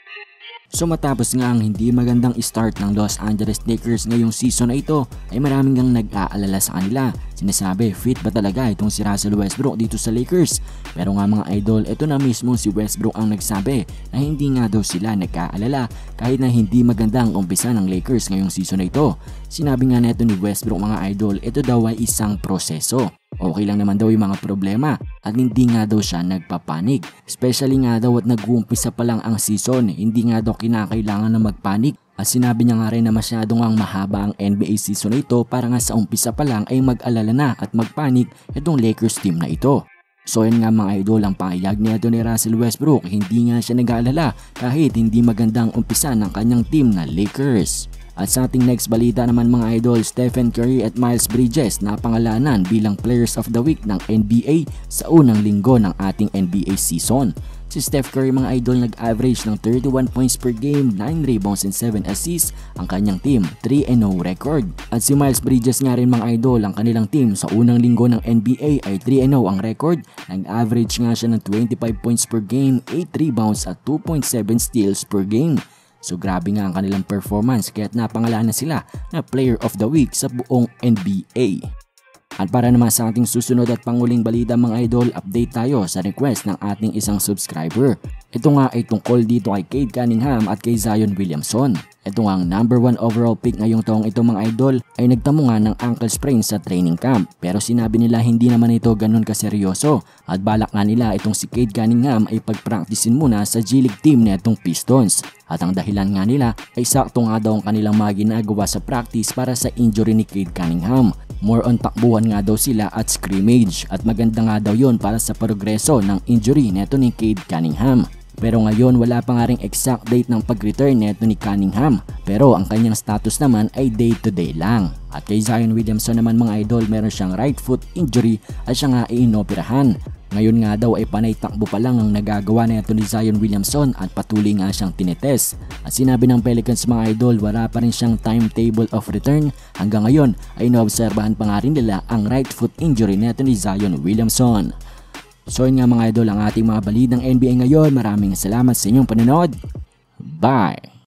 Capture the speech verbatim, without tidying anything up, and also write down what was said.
So matapos nga ang hindi magandang start ng Los Angeles Lakers ngayong season na ito ay maraming ngang nag-aalala sa kanila. Sinasabi, fit ba talaga itong si Russell Westbrook dito sa Lakers? Pero nga mga idol, ito na mismo si Westbrook ang nagsabi na hindi nga daw sila nag-aalala kahit na hindi magandang umpisa ng Lakers ngayong season na ito. Sinabi nga neto ni Westbrook mga idol, ito daw ay isang proseso. Okay lang naman daw yung mga problema at hindi nga daw siya nagpapanik. Especially nga daw at nag-uumpisa pa lang ang season, hindi nga daw kinakailangan na magpanik. At sinabi niya nga rin na masyadong ang mahaba ang N B A season na ito para nga sa umpisa pa lang ay mag-alala na at magpanik itong Lakers team na ito. So yun nga mga idol ang pangayag nito ni Russell Westbrook, hindi nga siya nag-aalala kahit hindi magandang umpisa ng kanyang team na Lakers. At sa ating next balita naman mga idol, Stephen Curry at Miles Bridges napangalanan bilang Players of the Week ng N B A sa unang linggo ng ating N B A season. Si Steph Curry mga idol nag-average ng thirty-one points per game, nine rebounds and seven assists ang kanyang team, three and oh record. At si Miles Bridges nga rin mga idol, ang kanilang team sa unang linggo ng N B A ay three and oh ang record. Nag-average nga siya ng twenty-five points per game, eight rebounds at two point seven steals per game. So grabe nga ang kanilang performance kaya't napangalanan sila na Player of the Week sa buong N B A. At para naman sa ating susunod at panguling balita mga idol, update tayo sa request ng ating isang subscriber. Ito nga ay tungkol dito kay Cade Cunningham at kay Zion Williamson. Ito nga ang number one overall pick ngayong taong ito mga idol ay nagtamo nga ng ankle sprain sa training camp. Pero sinabi nila hindi naman ito ganun kaseryoso at balak nga nila itong si Cade Cunningham ay pagpraktisin muna sa G-League team na itong Pistons. At ang dahilan nga nila ay sakto nga daw ang kanilang mga ginagawa sa practice para sa injury ni Cade Cunningham. More on takbuhan nga daw sila at scrimmage at maganda nga daw yun para sa progreso ng injury neto ni Cade Cunningham. Pero ngayon wala pa nga ring exact date ng pag-return neto ni Cunningham pero ang kanyang status naman ay day to day lang. At kay Zion Williamson naman mga idol, meron siyang right foot injury at siya nga inoperahan. Ngayon nga daw ay panay takbo pa lang ang nagagawa neto ni Zion Williamson at patuloy nga siyang tinetest. At sinabi ng Pelicans mga idol, wala pa rin siyang timetable of return. Hanggang ngayon ay naobserbahan pa nga rin nila ang right foot injury neto ni Zion Williamson. So yun nga mga idol ang ating mga balitang N B A ngayon. Maraming salamat sa inyong panonood. Bye!